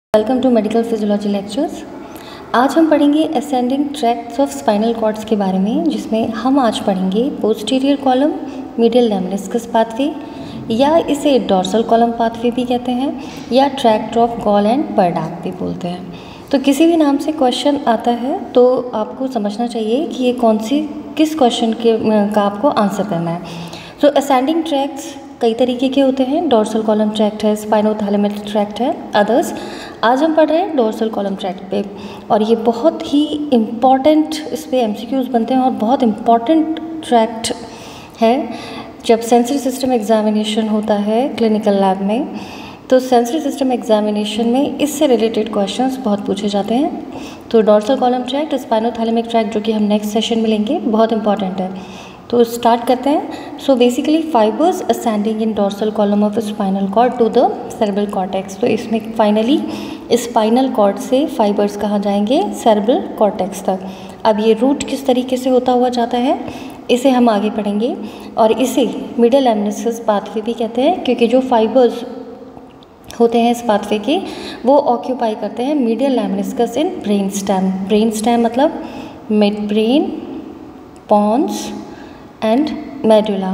Welcome to medical physiology lectures. आज हम पढ़ेंगे ascending tracts of spinal cords के बारे में, जिसमें हम आज पढ़ेंगे posterior column, medial lemniscus pathway, या इसे डॉर्सल कॉलम पाथवे भी कहते हैं, या tract of Goll and Burdach भी बोलते हैं। तो किसी भी नाम से क्वेश्चन आता है तो आपको समझना चाहिए कि ये किस क्वेश्चन का आपको आंसर करना है। तो असेंडिंग ट्रैक्ट्स कई तरीके के होते हैं। डॉर्सल कॉलम ट्रैक्ट है, स्पाइनोथैलेमस ट्रैक्ट है, अदर्स। आज हम पढ़ रहे हैं डॉर्सल कॉलम ट्रैक्ट पे, और ये बहुत ही इम्पॉर्टेंट, इस पे एमसीक्यूज बनते हैं और बहुत इम्पॉर्टेंट ट्रैक्ट है। जब सेंसरी सिस्टम एग्जामिनेशन होता है क्लिनिकल लैब में, तो सेंसरी सिस्टम एग्जामिनेशन में इससे रिलेटेड क्वेश्चंस बहुत पूछे जाते हैं। तो dorsal column tract, spinothalamic tract, जो कि हम नेक्स्ट सेशन में लेंगे, बहुत इंपॉर्टेंट है। तो स्टार्ट करते हैं। So basically fibres ascending in dorsal column of spinal cord to the cerebral cortex. तो इसमें फाइनली स्पाइनल कॉर्ड से फाइबर्स कहाँ जाएंगे? सेरेब्रल कॉर्टेक्स तक। अब ये रूट किस तरीके से होता हुआ जाता है, इसे हम आगे पढ़ेंगे। और इसे मीडियल लेमनिस्कस पाथवे भी कहते हैं, क्योंकि जो फाइबर्स होते हैं इस पाथवे के, वो ऑक्यूपाई करते हैं medial lemniscus in brain stem. Brain stem मतलब mid brain, pons and medulla.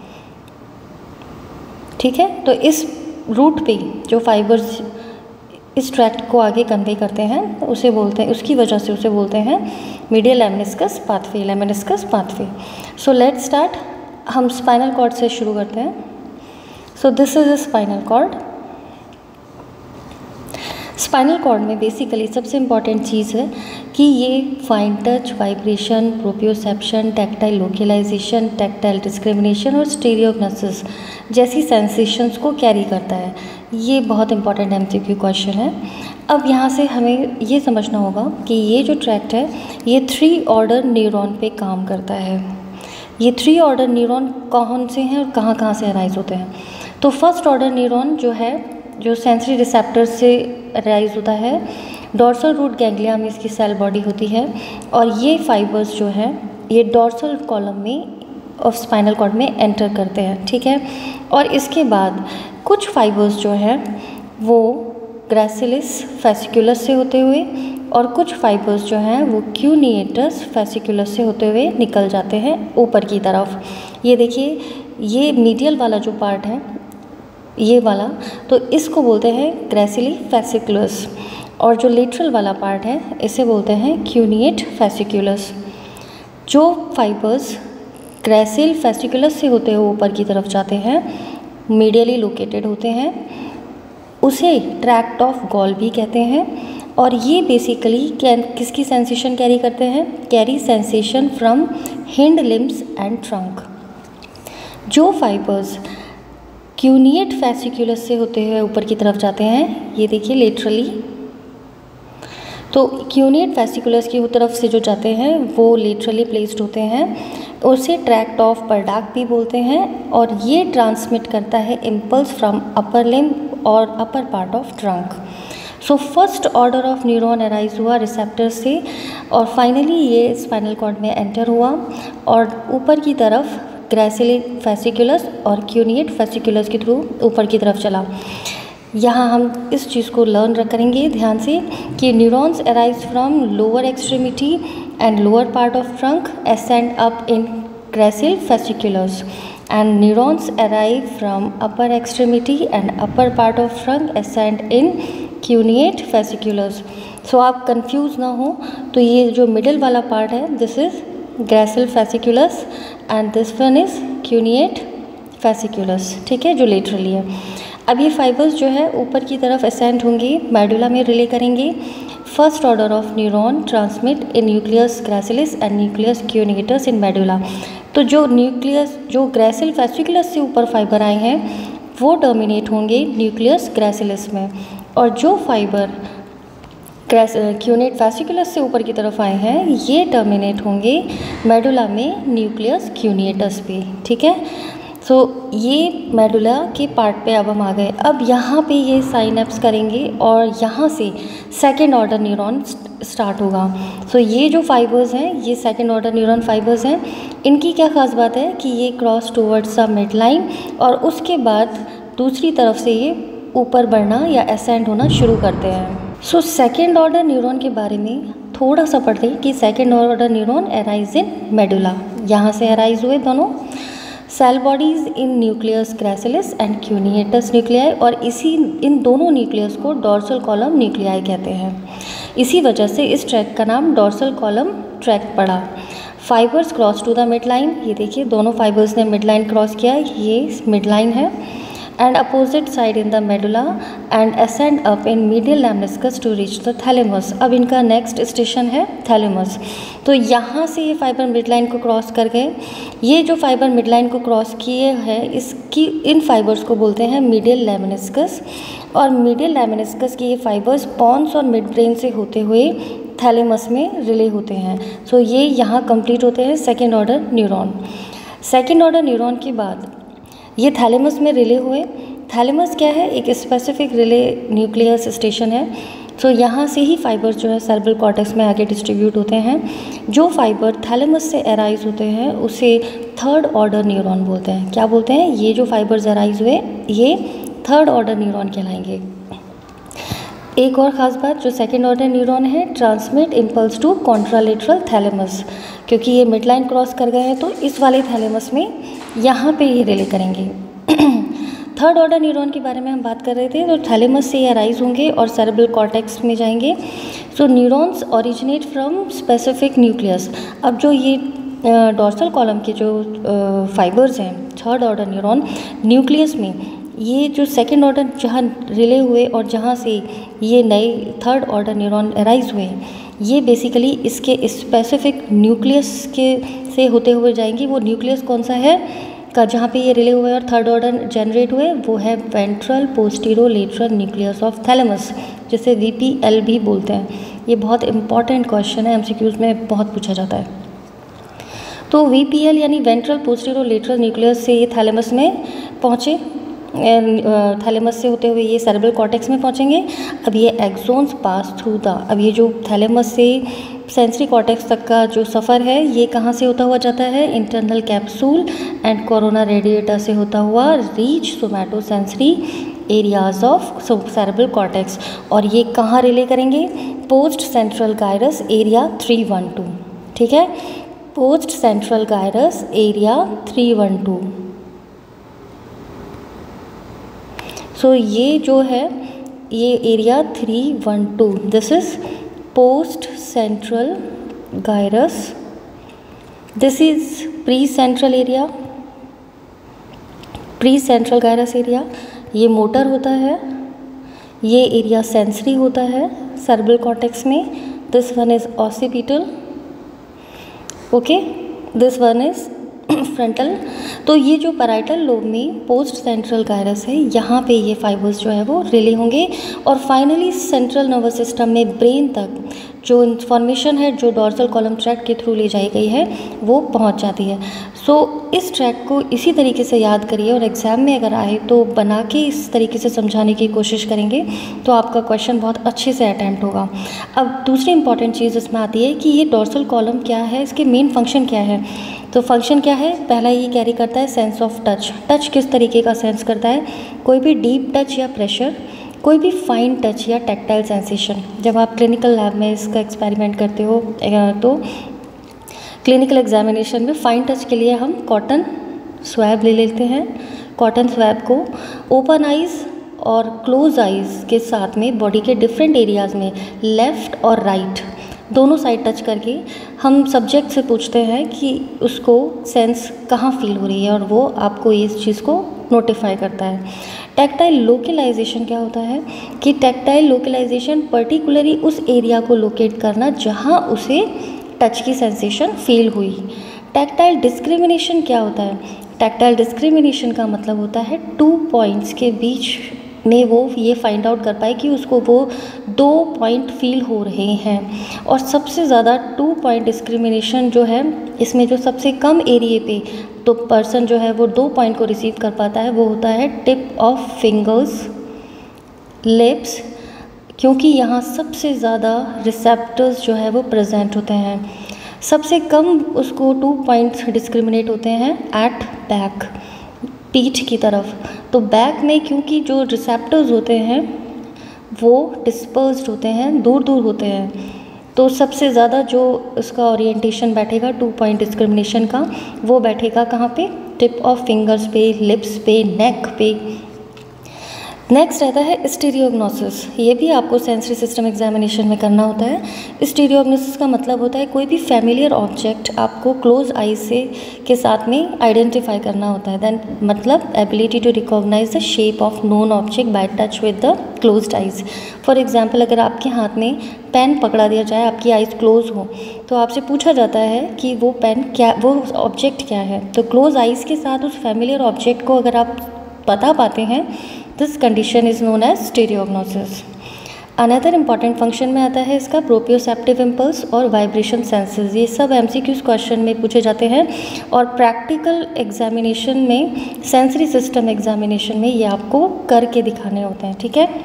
ठीक है, तो इस रूट पे जो फाइबर्स इस ट्रैक्ट को आगे कन्वे करते हैं, उसे बोलते हैं, उसकी वजह से उसे बोलते हैं medial lemniscus pathway, lemniscus pathway. So let's start. हम स्पाइनल कॉर्ड से शुरू करते हैं। So this is a spinal cord. Spinal cord में बेसिकली सबसे इम्पॉर्टेंट चीज़ है कि ये fine touch, vibration, proprioception, tactile localisation, tactile discrimination और स्टीरियोग्नोसिस जैसी सेंसेशंस को कैरी करता है। ये बहुत इंपॉर्टेंट एमसीक्यू क्वेश्चन है। अब यहाँ से हमें ये समझना होगा कि ये जो ट्रैक्ट है, ये 3 ऑर्डर न्यूरॉन पे काम करता है। ये 3 ऑर्डर न्यूरॉन कौन से हैं और कहाँ कहाँ से अराइज होते हैं? तो फर्स्ट ऑर्डर न्यूरॉन जो है, जो सेंसरी रिसेप्टर से अराइज होता है, डॉर्सल रूट गैंग्लिया में इसकी सेल बॉडी होती है, और ये फाइबर्स जो हैं ये डॉर्सल कॉलम में ऑफ स्पाइनल कॉर्ड में एंटर करते हैं। ठीक है, और इसके बाद कुछ फाइबर्स जो हैं वो ग्रेसिलिस फेसिकुलस से होते हुए, और कुछ फाइबर्स जो हैं वो क्यूनिएटस फेसिकुलस से होते हुए निकल जाते हैं ऊपर की तरफ। ये देखिए, ये मीडियल वाला जो पार्ट है, ये वाला, तो इसको बोलते हैं ग्रेसिली फेसिकुलस, और जो लेटरल वाला पार्ट है इसे बोलते हैं क्यूनिएट फेसिकुलस। जो फाइबर्स ग्रेसिल फेसिकुलस से होते हुए ऊपर की तरफ जाते हैं, मीडियली लोकेटेड होते हैं, उसे ट्रैक्ट ऑफ गॉल भी कहते हैं। और ये बेसिकली किसकी सेंसेशन कैरी करते हैं? Carry sensation from hind limbs and trunk. जो फाइबर्स क्यूनिएट फेसिकुलस से होते हुए ऊपर की तरफ जाते हैं, ये देखिए लेटरली, तो क्यूनिएट फेसिकुलस की तरफ से जो जाते हैं वो लेटरली प्लेस्ड होते हैं, उसे ट्रैक्ट ऑफ परडाक भी बोलते हैं। और ये ट्रांसमिट करता है इम्पल्स फ्रॉम अपर लिम्ब और upper part of trunk. So first order of neuron arise हुआ रिसेप्टर से, और फाइनली ये स्पाइनल कॉर्ड में एंटर हुआ, और ऊपर की तरफ ग्रेसिली फेसिकुलस और क्यूनिएट फेसिकुलस के थ्रू ऊपर की तरफ चला। यहाँ हम इस चीज़ को लर्न करेंगे ध्यान से कि neurons arise from lower extremity and lower part of trunk, ascend up in gracile fasciculus, and neurons arrive from upper extremity and upper part of trunk, ascend in cuneate fasciculus. सो आप confuse ना हो, तो ये जो middle वाला part है, this is gracile fasciculus and this one is cuneate fasciculus. ठीक है, जो लेटरली है। अब ये फाइबर्स जो है ऊपर की तरफ असेंड होंगे, मेडुला में रिले करेंगे। First order of neuron transmit in nucleus gracilis and nucleus cuneatus in medulla. तो जो न्यूक्लियस, जो ग्रेसिल फेसिकुलस से ऊपर फाइबर आए हैं, वो टर्मिनेट होंगे न्यूक्लियस ग्रेसिलिस में, और जो फाइबर क्यूनिएट फेसिकुलस से ऊपर की तरफ आए हैं, ये टर्मिनेट होंगे मेडुला में न्यूक्लियस क्यूनिएटस पे। ठीक है, सो ये मेडुला के पार्ट पे अब हम आ गए। अब यहाँ पे ये साइनेप्स करेंगे, और यहाँ से सेकेंड ऑर्डर न्यूरॉन स्टार्ट होगा। सो ये जो फाइबर्स हैं, ये सेकेंड ऑर्डर न्यूरॉन फाइबर्स हैं। इनकी क्या ख़ास बात है कि ये cross towards the mid line, और उसके बाद दूसरी तरफ से ये ऊपर बढ़ना या असेंड होना शुरू करते हैं। सो सेकेंड ऑर्डर न्यूरॉन के बारे में थोड़ा सा पढ़ते हैं कि second order neuron arise in medulla, यहाँ से अराइज हुए दोनों cell bodies in nucleus gracilis and cuneatus nuclei, और इन दोनों न्यूक्लियस को डॉर्सल कॉलम न्यूक्लियाई कहते हैं। इसी वजह से इस ट्रैक का नाम डॉर्सल कॉलम ट्रैक पड़ा। Fibres cross to the mid line, ये देखिए दोनों फाइबर्स ने मिड लाइन क्रॉस किया, ये मिड लाइन है, and opposite side in the medulla and ascend up in medial lemniscus to reach the thalamus. अब इनका नेक्स्ट स्टेशन है थैलेमस। तो यहाँ से ये फाइबर मिड लाइन को क्रॉस कर गए। ये जो फाइबर मिड लाइन को क्रॉस किए हैं, इन फाइबर्स को बोलते हैं मीडियल लैमनिस्कस, और मीडियल लैमनिस्कस के ये फाइबर्स पॉन्स और मिड ब्रेन से होते हुए थैलेमस में रिले होते हैं। सो ये यहाँ कंप्लीट होते हैं second order neuron. Second order neuron के बाद ये थैलेमस में रिले हुए। थैलेमस क्या है? एक स्पेसिफिक रिले न्यूक्लियस स्टेशन है। सो यहाँ से ही फाइबर्स जो है सेरेब्रल कॉर्टेक्स में आगे डिस्ट्रीब्यूट होते हैं। जो फाइबर थैलेमस से अराइज होते हैं उसे थर्ड ऑर्डर न्यूरॉन बोलते हैं। क्या बोलते हैं? ये जो फाइबर्स अराइज हुए ये थर्ड ऑर्डर न्यूरॉन कहलाएंगे। एक और ख़ास बात, जो सेकेंड ऑर्डर न्यूरॉन है transmit impulse to contralateral thalamus, क्योंकि ये मिड लाइन क्रॉस कर गए हैं तो इस वाले थैलेमस में यहाँ पे ये रिले करेंगे। थर्ड ऑर्डर न्यूरॉन के बारे में हम बात कर रहे थे, तो थैलेमस से ये अराइज होंगे और सेरेब्रल कॉर्टेक्स में जाएंगे। So neurons originate from specific nucleus. अब जो ये डॉर्सल कॉलम के जो फाइबर्स हैं थर्ड ऑर्डर न्यूरॉन, न्यूक्लियस में ये जो सेकेंड ऑर्डर जहाँ रिले हुए और जहाँ से ये नए थर्ड ऑर्डर न्यूरॉन अराइज हुए, ये बेसिकली इसके स्पेसिफिक न्यूक्लियस के से होते हुए जाएंगी। वो न्यूक्लियस कौन सा है का जहाँ पे ये रिले हुए और थर्ड ऑर्डर जनरेट हुए, वो है ventral posterolateral nucleus of thalamus, जिसे VPL भी बोलते हैं। ये बहुत इंपॉर्टेंट क्वेश्चन है, MCQs में बहुत पूछा जाता है। तो VPL यानी वेंट्रल पोस्टीरोलेटरल न्यूक्लियस से ये थैलेमस में पहुँचे, थैलेमस से होते हुए ये सेरेब्रल कॉर्टेक्स में पहुंचेंगे। अब ये एक्सोन्स पास थ्रू द, अब ये जो थैलेमस से सेंसरी कॉर्टेक्स तक का जो सफ़र है ये कहाँ से होता हुआ जाता है? Internal capsule and corona radiata से होता हुआ reach somatosensory areas of cerebral cortex, और ये कहाँ रिले करेंगे? Post central gyrus area 312। ठीक है, post central gyrus area 312। So ये जो है ये area 312, this is post central gyrus, this is pre central area, pre central gyrus area. ये मोटर होता है, ये एरिया सेंसरी होता है सेरेब्रल कॉर्टेक्स में। This one is occipital, okay, this one is frontal. तो ये जो पैराइटल लोब में पोस्ट सेंट्रल गायरस है, यहाँ पे ये फाइबर्स जो है वो रिले होंगे और फाइनली सेंट्रल नर्वस सिस्टम में ब्रेन तक जो इन्फॉर्मेशन है जो डॉर्सल कॉलम ट्रैक के थ्रू ले जाई गई है वो पहुँच जाती है। सो इस ट्रैक को इसी तरीके से याद करिए और एग्ज़ाम में अगर आए तो बना के इस तरीके से समझाने की कोशिश करेंगे तो आपका क्वेश्चन बहुत अच्छे से अटैम्प्ट होगा। अब दूसरी इंपॉर्टेंट चीज़ इसमें आती है कि ये डॉर्सल कॉलम क्या है, इसके मेन फंक्शन क्या है। तो फंक्शन क्या है? पहला ये कैरी करता है सेंस ऑफ टच। टच किस तरीके का सेंस करता है? कोई भी डीप टच या प्रेशर, कोई भी फाइन टच या टैक्टाइल सेंसेशन। जब आप क्लिनिकल लैब में इसका एक्सपेरिमेंट करते हो तो क्लिनिकल एग्जामिनेशन में फाइन टच के लिए हम कॉटन स्वैब ले लेते हैं। कॉटन स्वैब को ओपन आइज़ और क्लोज आइज़ के साथ में बॉडी के डिफरेंट एरियाज़ में लेफ़्ट और राइट दोनों साइड टच करके हम सब्जेक्ट से पूछते हैं कि उसको सेंस कहाँ फील हो रही है और वो आपको इस चीज़ को नोटिफाई करता है। टैक्टाइल लोकलाइजेशन क्या होता है कि टैक्टाइल लोकलाइजेशन पर्टिकुलरली उस एरिया को लोकेट करना जहाँ उसे टच की सेंसेशन फील हुई। टैक्टाइल डिस्क्रिमिनेशन क्या होता है? टैक्टाइल डिस्क्रिमिनेशन का मतलब होता है 2 पॉइंट्स के बीच में वो ये फाइंड आउट कर पाए कि उसको वो 2 पॉइंट फील हो रहे हैं। और सबसे ज़्यादा 2 पॉइंट डिस्क्रिमिनेशन जो है इसमें जो सबसे कम एरिया पे तो पर्सन जो है वो 2 पॉइंट को रिसीव कर पाता है वो होता है टिप ऑफ फिंगर्स, लिप्स, क्योंकि यहाँ सबसे ज़्यादा रिसेप्टर्स जो है वो प्रेजेंट होते हैं। सबसे कम उसको 2 पॉइंट्स डिस्क्रिमिनेट होते हैं एट बैक, पीठ की तरफ। तो बैक में क्योंकि जो रिसेप्टर्स होते हैं वो डिस्पर्स्ड होते हैं, दूर दूर होते हैं, तो सबसे ज़्यादा जो उसका ओरिएंटेशन बैठेगा 2 पॉइंट डिस्क्रिमिनेशन का, वो बैठेगा कहाँ पे? टिप ऑफ फिंगर्स पे, लिप्स पे, नेक पे। नेक्स्ट रहता है स्टीरियोग्नोसिस। ये भी आपको सेंसरी सिस्टम एग्जामिनेशन में करना होता है। स्टीरियोग्नोसिस का मतलब होता है कोई भी फैमिलियर ऑब्जेक्ट आपको क्लोज आइज से के साथ में आइडेंटिफाई करना होता है। देन मतलब ability to recognise the shape of known object by touch with the closed eyes. For example, अगर आपके हाथ में पेन पकड़ा दिया जाए, आपकी आइज क्लोज हो, तो आपसे पूछा जाता है कि वो पेन क्या, वो ऑब्जेक्ट क्या है। तो क्लोज आइज के साथ उस फैमिलियर ऑब्जेक्ट को अगर आप बता पाते हैं, this condition is known as stereognosis. Another important function में आता है इसका प्रोप्रियोसेप्टिव इम्पल्स और वाइब्रेशन सेंसेस। ये सब एमसीक्यूज क्वेश्चन में पूछे जाते हैं और प्रैक्टिकल एग्जामिनेशन में, सेंसरी सिस्टम एग्जामिनेशन में ये आपको करके दिखाने होते हैं। ठीक है।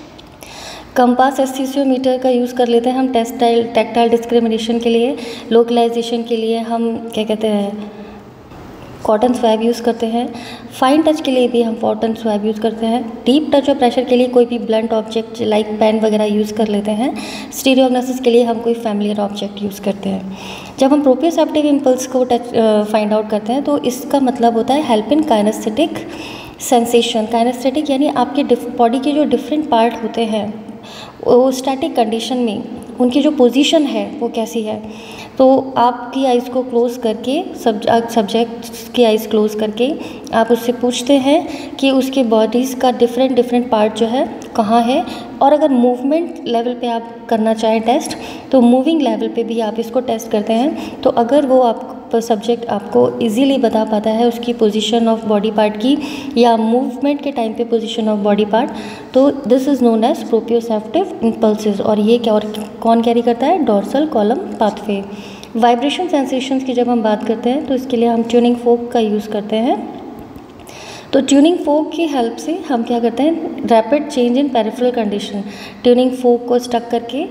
कंपास एस्थीसियोमीटर का यूज़ कर लेते हैं हम टैक्टाइल डिस्क्रिमिनेशन के लिए। लोकलाइजेशन के लिए हम क्या कहते हैं, कॉटन स्वैब यूज़ करते हैं। फाइन टच के लिए भी हम कॉटन स्वैब यूज़ करते हैं। डीप टच और प्रेशर के लिए कोई भी ब्लंट ऑब्जेक्ट लाइक पेन वगैरह यूज़ कर लेते हैं। स्टीरियोग्नोसिस के लिए हम कोई फैमिलियर ऑब्जेक्ट यूज़ करते हैं। जब हम प्रोप्रियोसेप्टिव इम्पल्स को फाइंड आउट करते हैं तो इसका मतलब होता है help in kinaesthetic sensation. Kinaesthetic यानी आपके बॉडी के जो डिफरेंट पार्ट होते हैं वो स्टैटिक कंडीशन में उनकी जो पोजीशन है वो कैसी है। तो आपकी आइज़ को क्लोज़ करके, सब्जेक्ट की आइज़ क्लोज़ करके आप उससे पूछते हैं कि उसके बॉडीज़ का डिफरेंट पार्ट जो है कहाँ है। और अगर मूवमेंट लेवल पे आप करना चाहें टेस्ट, तो मूविंग लेवल पे भी आप इसको टेस्ट करते हैं। तो अगर वो सब्जेक्ट आपको इजीली बता पाता है उसकी पोजीशन ऑफ बॉडी पार्ट की या मूवमेंट के टाइम पे पोजीशन ऑफ बॉडी पार्ट, तो this is known as proprioceptive impulses. और ये क्या, और कौन कैरी करता है? Dorsal column pathway. Vibration sensations की जब हम बात करते हैं तो इसके लिए हम ट्यूनिंग फोक का यूज़ करते हैं। तो ट्यूनिंग फोक की हेल्प से हम क्या करते हैं, rapid change in peripheral condition. Tuning fork को स्टक करके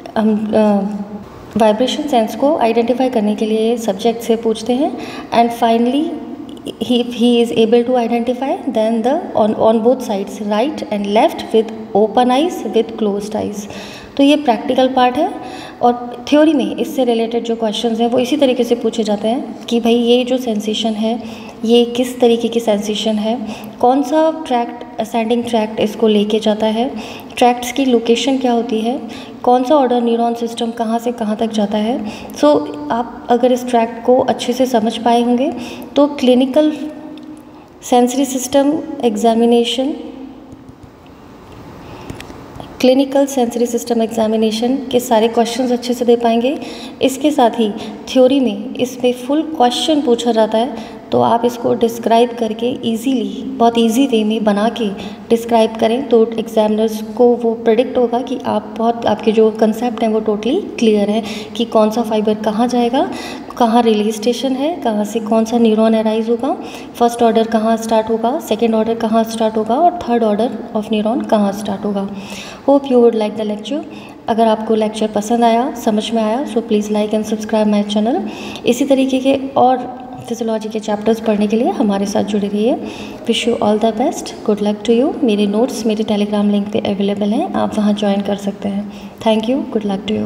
हम वाइब्रेशन सेंस को आइडेंटिफाई करने के लिए सब्जेक्ट से पूछते हैं and finally he is able to identify then the on both sides, right and left, with open eyes, with closed eyes। तो ये प्रैक्टिकल पार्ट है। और थ्योरी में इससे रिलेटेड जो क्वेश्चंस हैं वो इसी तरीके से पूछे जाते हैं कि भाई ये जो सेंसेशन है ये किस तरीके की सेंसेशन है, कौन सा ट्रैक्ट, असेंडिंग ट्रैक्ट इसको लेके जाता है, ट्रैक्ट्स की लोकेशन क्या होती है, कौन सा ऑर्डर न्यूरॉन सिस्टम कहाँ से कहाँ तक जाता है। सो आप अगर इस ट्रैक्ट को अच्छे से समझ पाए होंगे तो clinical sensory system examination, clinical sensory system examination के सारे क्वेश्चंस अच्छे से दे पाएंगे। इसके साथ ही थ्योरी में इस पे फुल क्वेश्चन पूछा जाता है, तो आप इसको डिस्क्राइब करके इजीली, बहुत इजी वे में बना के डिस्क्राइब करें तो एग्जामिनर्स को वो प्रेडिक्ट होगा कि आपके जो कंसेप्ट हैं वो टोटली क्लियर है कि कौन सा फाइबर कहाँ जाएगा, कहाँ रिलीज स्टेशन है, कहाँ से कौन सा न्यूरॉन अराइज होगा, फर्स्ट ऑर्डर कहाँ स्टार्ट होगा, सेकेंड ऑर्डर कहाँ स्टार्ट होगा और थर्ड ऑर्डर ऑफ न्यूरॉन कहाँ स्टार्ट होगा। Hope you would like the lecture. अगर आपको लेक्चर पसंद आया, समझ में आया, so please like and subscribe my channel. इसी तरीके के और फिजियोलॉजी के चैप्टर्स पढ़ने के लिए हमारे साथ जुड़े रहिए। Wish you all the best, good luck to you. मेरे नोट्स मेरे टेलीग्राम लिंक पे अवेलेबल हैं, आप वहाँ ज्वाइन कर सकते हैं। Thank you, good luck to you.